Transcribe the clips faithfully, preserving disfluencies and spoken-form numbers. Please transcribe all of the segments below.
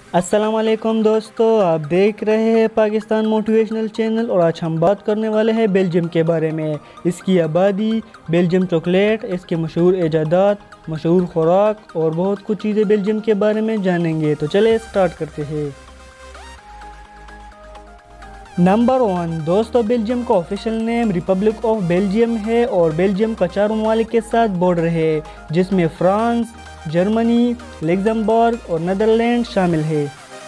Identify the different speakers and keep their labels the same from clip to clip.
Speaker 1: अस्सलाम वालेकुम दोस्तों, आप देख रहे हैं पाकिस्तान मोटिवेशनल चैनल और आज हम बात करने वाले हैं बेल्जियम के बारे में। इसकी आबादी, बेल्जियम चॉकलेट, इसके मशहूर इजादात, मशहूर खुराक और बहुत कुछ चीज़ें बेल्जियम के बारे में जानेंगे। तो चले स्टार्ट करते हैं। नंबर वन दोस्तों, बेल्जियम का official name Republic of Belgium है और बेल्जियम का चार ममालिक के साथ बॉर्डर है, जिसमें फ्रांस, जर्मनी, लग्जमबर्ग और नीदरलैंड शामिल है।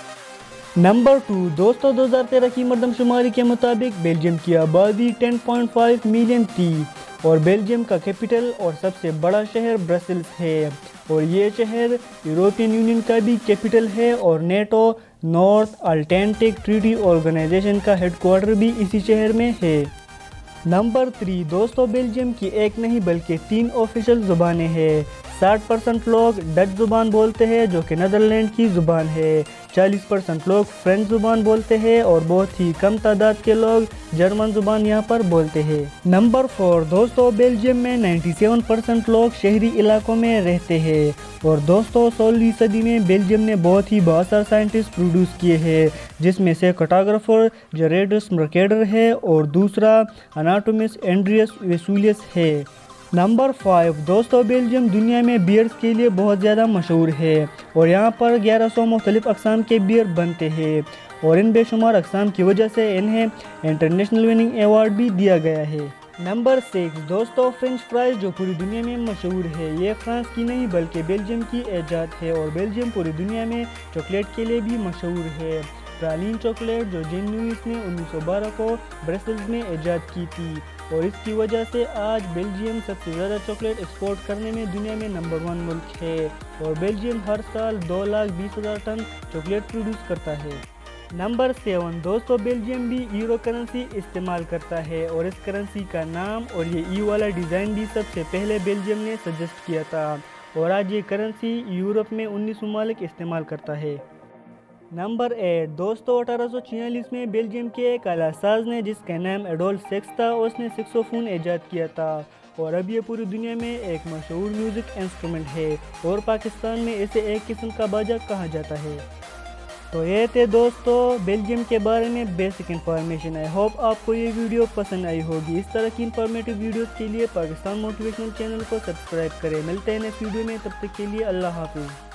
Speaker 1: नंबर टू दोस्तों, दो हज़ार तेरह की मरदमशुमारी के मुताबिक बेल्जियम की आबादी दस पॉइंट पाँच मिलियन थी और बेल्जियम का कैपिटल और सबसे बड़ा शहर ब्रसेल्स है और ये शहर यूरोपियन यूनियन का भी कैपिटल है और NATO North Atlantic Treaty Organisation का हेडक्वार्टर भी इसी शहर में है। नंबर थ्री दोस्तों, बेल्जियम की एक नहीं बल्कि तीन ऑफिशियल ज़ुबानें हैं। साठ परसेंट लोग डच ज़ुबान बोलते हैं जो कि नीदरलैंड की ज़ुबान है, चालीस परसेंट लोग फ्रेंच ज़ुबान बोलते हैं और बहुत ही कम तादाद के लोग जर्मन ज़ुबान यहाँ पर बोलते हैं। नंबर फोर दोस्तों, बेल्जियम में सत्तानवे परसेंट लोग शहरी इलाकों में रहते हैं और दोस्तों सोलहवीं सदी में बेल्जियम ने बहुत ही बासार साइंटिस्ट प्रोड्यूस किए हैं, जिसमें से कार्टोग्राफर जेरेडस मर्केडर है और दूसरा एनाटोमिस्ट एंड्रियस वेसुलियस है। नंबर फाइव दोस्तों, बेल्जियम दुनिया में बियर्स के लिए बहुत ज़्यादा मशहूर है और यहाँ पर ग्यारह सौ मुख्तलिफ अक़साम के बियर बनते हैं और इन बेशुमार अक़साम की वजह से इन्हें इंटरनेशनल विनिंग अवार्ड भी दिया गया है। नंबर सिक्स दोस्तों, फ्रेंच फ्राइज जो पूरी दुनिया में मशहूर है, ये फ्रांस की नहीं बल्कि बेल्जियम की ईजाद है और बेल्जियम पूरी दुनिया में चॉकलेट के लिए भी मशहूर है। प्रालीन चॉकलेट जो जेन लुइस ने उन्नीस सौ बारह को ब्रसेल्स में ईजाद की थी और इसकी वजह से आज बेल्जियम सबसे ज़्यादा चॉकलेट एक्सपोर्ट करने में दुनिया में नंबर वन मुल्क है और बेल्जियम हर साल दो लाख बीस हज़ार टन चॉकलेट प्रोड्यूस करता है। नंबर सेवन दोस्तों, बेल्जियम भी यूरो करेंसी इस्तेमाल करता है और इस करेंसी का नाम और ये ई वाला डिज़ाइन भी सबसे पहले बेल्जियम ने सजेस्ट किया था और आज ये करेंसी यूरोप में उन्नीस ममालिक इस्तेमाल करता है। नंबर एट दोस्तों, अठारह सौ छियालीस में बेल्जियम के एक आलासाज ने जिसका नाम एडोल्फ सेक्स था, उसने सेक्सोफोन ईजाद किया था और अब ये पूरी दुनिया में एक मशहूर म्यूज़िक इंस्ट्रूमेंट है और पाकिस्तान में इसे एक किस्म का बाजा कहा जाता है। तो ये थे दोस्तों बेल्जियम के बारे में बेसिक इन्फॉर्मेशन। आई होप आपको ये वीडियो पसंद आई होगी। इस तरह की इन्फॉर्मेटिव वीडियोस के लिए पाकिस्तान मोटिवेशनल चैनल को सब्सक्राइब करें। मिलते हैं नेक्स्ट वीडियो में, तब तक के लिए अल्लाह हाफिज़।